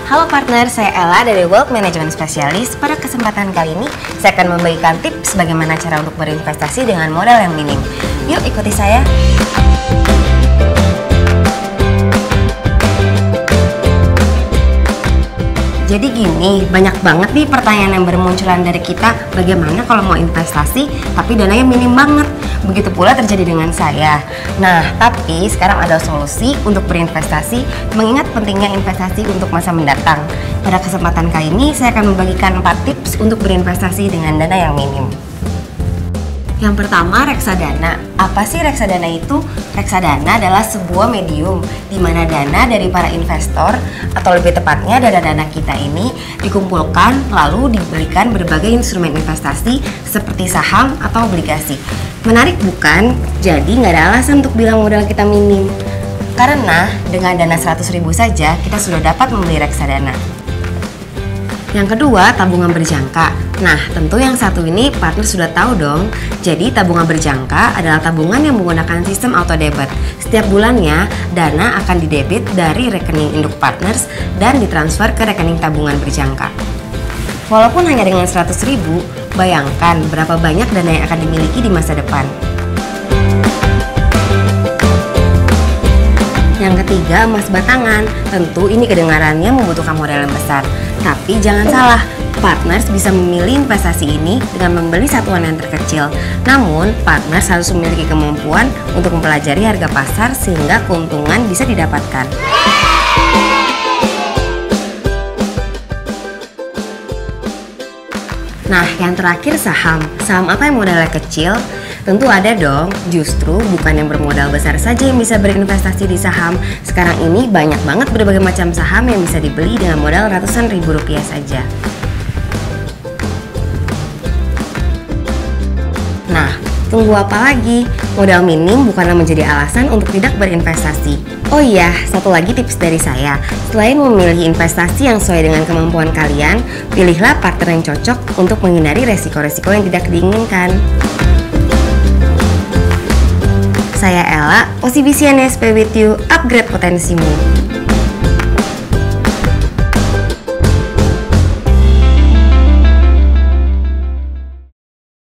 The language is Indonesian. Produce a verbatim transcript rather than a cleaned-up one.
Halo partner, saya Ella dari Wealth Management Specialist. Pada kesempatan kali ini, saya akan membagikan tips bagaimana cara untuk berinvestasi dengan modal yang minim. Yuk ikuti saya. Jadi gini, banyak banget nih pertanyaan yang bermunculan dari kita, bagaimana kalau mau investasi tapi dananya minim banget. Begitu pula terjadi dengan saya. Nah, tapi sekarang ada solusi untuk berinvestasi, mengingat pentingnya investasi untuk masa mendatang. Pada kesempatan kali ini, saya akan membagikan empat tips untuk berinvestasi dengan dana yang minim. Yang pertama, reksadana. Apa sih reksadana itu? Reksadana adalah sebuah medium di mana dana dari para investor, atau lebih tepatnya dana-dana kita ini dikumpulkan lalu dibelikan berbagai instrumen investasi seperti saham atau obligasi. Menarik bukan? Jadi nggak ada alasan untuk bilang modal kita minim. Karena dengan dana seratus ribu saja kita sudah dapat membeli reksadana. Yang kedua, tabungan berjangka. Nah, tentu yang satu ini partner sudah tahu dong. Jadi, tabungan berjangka adalah tabungan yang menggunakan sistem auto debit. Setiap bulannya, dana akan didebit dari rekening induk partners dan ditransfer ke rekening tabungan berjangka. Walaupun hanya dengan seratus ribu, bayangkan berapa banyak dana yang akan dimiliki di masa depan. Yang ketiga, emas batangan. Tentu ini kedengarannya membutuhkan modal yang besar. Tapi jangan salah, partners bisa memilih investasi ini dengan membeli satuan yang terkecil. Namun, partners harus memiliki kemampuan untuk mempelajari harga pasar sehingga keuntungan bisa didapatkan. Nah, yang terakhir saham. Saham apa yang modalnya kecil? Tentu ada dong, justru bukan yang bermodal besar saja yang bisa berinvestasi di saham. Sekarang ini banyak banget berbagai macam saham yang bisa dibeli dengan modal ratusan ribu rupiah saja. Nah, tunggu apa lagi? Modal minim bukanlah menjadi alasan untuk tidak berinvestasi. Oh iya, satu lagi tips dari saya. Selain memilih investasi yang sesuai dengan kemampuan kalian, pilihlah partner yang cocok untuk menghindari resiko-resiko yang tidak diinginkan. Saya Ella, O C B C N S P with you, upgrade potensimu.